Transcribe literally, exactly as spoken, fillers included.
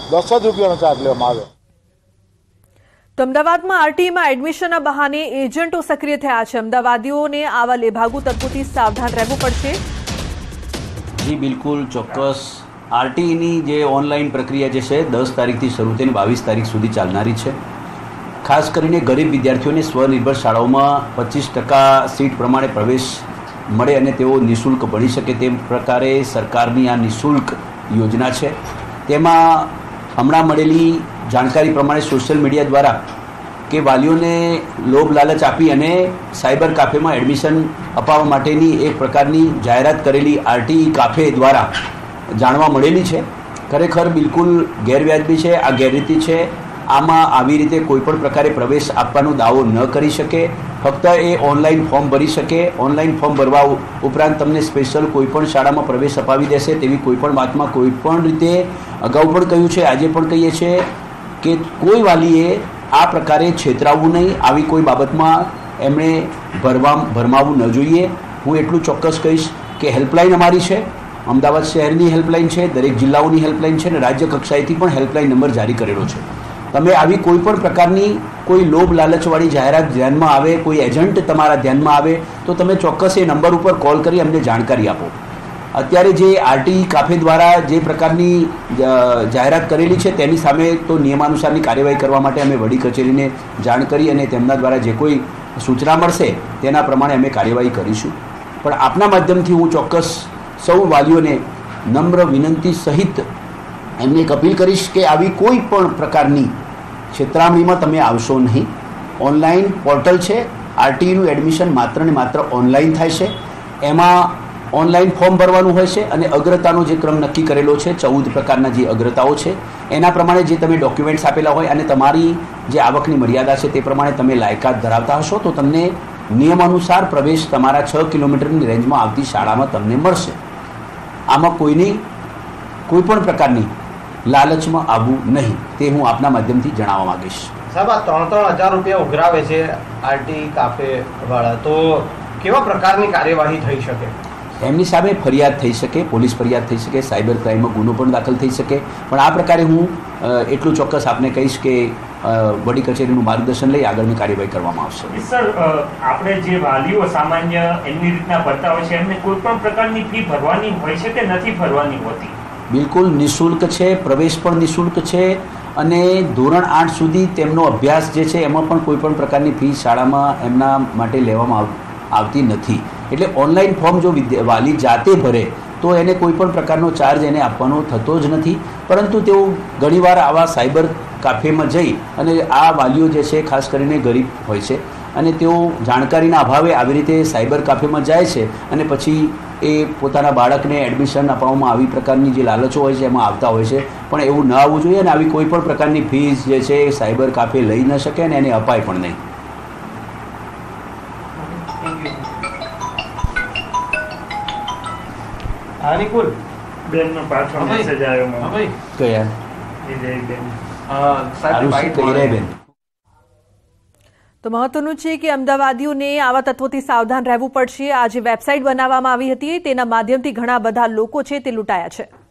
દસ જ રૂપિયાનો ચાર્જ લેવામાં આવ્યો। તો અમદાવાદમાં આરટીઈમાં એડમિશનના બહાને એજન્ટો સક્રિય થયા છે। અમદાવાદીઓને આવા લેભાગુ તત્વોથી સાવધાન રહેવું પડશે। જી બિલકુલ ચોક્કસ। આરટીઈની જે ઓનલાઈન પ્રક્રિયા જે છે દસ તારીખથી શરૂ થઈને બાવીસ તારીખ સુધી ચાલનારી છે। ખાસ કરીને ગરીબ વિદ્યાર્થીઓને સ્વનિર્ભર શાળાઓમાં પચીસ ટકા સીટ પ્રમાણે પ્રવેશ મળે અને તેઓ નિઃશુલ્ક ભણી શકે તે પ્રકારે સરકારની આ નિઃશુલ્ક યોજના છે। તેમાં હમણાં મળેલી જાણકારી પ્રમાણે સોશિયલ મીડિયા દ્વારા કે વાલીઓને લોભ લાલચ આપી અને સાયબર કાફેમાં એડમિશન અપાવવા માટેની એક પ્રકારની જાહેરાત કરેલી આરટીઈ કાફે દ્વારા જાણવા મળેલી છે। ખરેખર બિલકુલ ગેરવ્યાજબી છે, આ ગેરરીતિ છે। આમાં આવી રીતે કોઈપણ પ્રકારે પ્રવેશ આપવાનો દાવો ન કરી શકે, ફક્ત એ ઓનલાઈન ફોર્મ ભરી શકે। ઓનલાઈન ફોર્મ ભરવા ઉપરાંત તમને સ્પેશિયલ કોઈપણ શાળામાં પ્રવેશ અપાવી દેશે તેવી કોઈપણ વાતમાં કોઈપણ રીતે અગાઉ પણ કહ્યું છે, આજે પણ કહીએ છીએ કે કોઈ વાલીએ આ પ્રકારે છેતરાવવું નહીં, આવી કોઈ બાબતમાં એમણે ભરવા ભરમાવવું ન જોઈએ। હું એટલું ચોક્કસ કહીશ કે હેલ્પલાઇન અમારી છે, અમદાવાદ શહેરની હેલ્પલાઇન છે, દરેક જિલ્લાઓની હેલ્પલાઇન છે અને રાજ્ય કક્ષાએથી પણ હેલ્પલાઇન નંબર જારી કરેલો છે। તમે આવી કોઈ પણ પ્રકારની કોઈ લોભ લાલચવાળી જાહેરાત ધ્યાનમાં આવે, કોઈ એજન્ટ તમારા ધ્યાનમાં આવે તો તમે ચોક્કસ એ નંબર ઉપર કોલ કરી અમને જાણકારી આપો। અત્યારે જે આરટીઈ કાફે દ્વારા જે પ્રકારની જાહેરાત કરેલી છે તેની સામે તો નિયમાનુસારની કાર્યવાહી કરવા માટે અમે વડી કચેરીને જાણ કરી અને તેમના દ્વારા જે કોઈ સૂચના મળશે તેના પ્રમાણે અમે કાર્યવાહી કરીશું। પણ આપના માધ્યમથી હું ચોક્કસ સૌ વાલીઓને નમ્ર વિનંતી સહિત એમને એક અપીલ કરીશ કે આવી કોઈ પણ પ્રકારની છેતરામણીમાં તમે આવશો નહીં। ઓનલાઈન પોર્ટલ છે, આરટીઈનું એડમિશન માત્ર ને માત્ર ઓનલાઈન થાય છે। એમાં ઓનલાઈન ફોર્મ ભરવાનું હોય છે અને અગ્રતાનો જે ક્રમ નક્કી કરેલો છે, ચૌદ પ્રકારના જે અગ્રતાઓ છે એના પ્રમાણે જે તમે ડોક્યુમેન્ટ્સ આપેલા હોય અને તમારી જે આવકની મર્યાદા છે તે પ્રમાણે તમે લાયકાત ધરાવતા હશો તો તમને નિયમાનુસાર પ્રવેશ તમારા છ કિલોમીટરની રેન્જમાં આવતી શાળામાં તમને મળશે। આમાં કોઈની કોઈ પણ પ્રકારની લાલચમાં આવવું નહીં તે હું આપના માધ્યમથી જણાવવા માંગીશ। સાહેબ, આ ત્રણ ત્રણ હજાર રૂપિયા ઉઘરાવે છે આરટીઈ કાફે વાળા, તો કેવા પ્રકારની કાર્યવાહી થઈ શકે? એમની સામે ફરિયાદ થઈ શકે, પોલીસ ફરિયાદ થઈ શકે, સાયબર ક્રાઇમમાં ગુનો પણ દાખલ થઈ શકે। પણ આ પ્રકારે હું એટલું ચોક્કસ આપને કહીશ કે વડી કચેરીનું માર્ગદર્શન લઈ આગળની કાર્યવાહી કરવામાં આવશે। સર, આપણે જે વાલીઓ સામાન્ય એમની રીતના ભરતા હોય છે એમને કોઈ પણ પ્રકારની ફી ભરવાની હોય છે કે નથી ભરવાની હોતી? બિલકુલ નિઃશુલ્ક છે, પ્રવેશ પણ નિઃશુલ્ક છે અને ધોરણ આઠ સુધી તેમનો અભ્યાસ જે છે એમાં પણ કોઈ પણ પ્રકારની ફી શાળામાં એમના માટે લેવામાં આવતી નથી। એટલે ઓનલાઈન ફોર્મ જો વાલી જાતે ભરે તો એને કોઈ પણ પ્રકારનો ચાર્જ એને આપવાનો થતો જ નથી, પરંતુ તેઓ ઘણીવાર આવા સાયબર કાફેમાં જઈ અને આ વાલીઓ જે છે ખાસ કરીને ગરીબ હોય છે અને તેઓ જાણકારીના અભાવે આવી રીતે સાયબર કાફેમાં જાય છે અને પછી એ પોતાના બાળકને એડમિશન અપાવવામાં આવી પ્રકારની જે લાલચો હોય છે એમાં આવતા હોય છે। પણ એવું ન આવવું જોઈએ અને આવી કોઈ પણ પ્રકારની ફીસ જે છે એ સાયબર કાફે લઈ ન શકે અને એને અપાય પણ નહીં। નિકુલ બેનનો પાછો મેસેજ આવ્યો મને। ભાઈ કયા એ જય બેન સાહેબ બાઈટ બેન તો મહત્વનું છે કે અમદાવાદીઓને આવા તત્વોથી સાવધાન રહેવું પડશે। આ જે વેબસાઇટ બનાવવામાં આવી હતી તેના માધ્યમથી ઘણા બધા લોકો છે તે લૂંટાયા છે।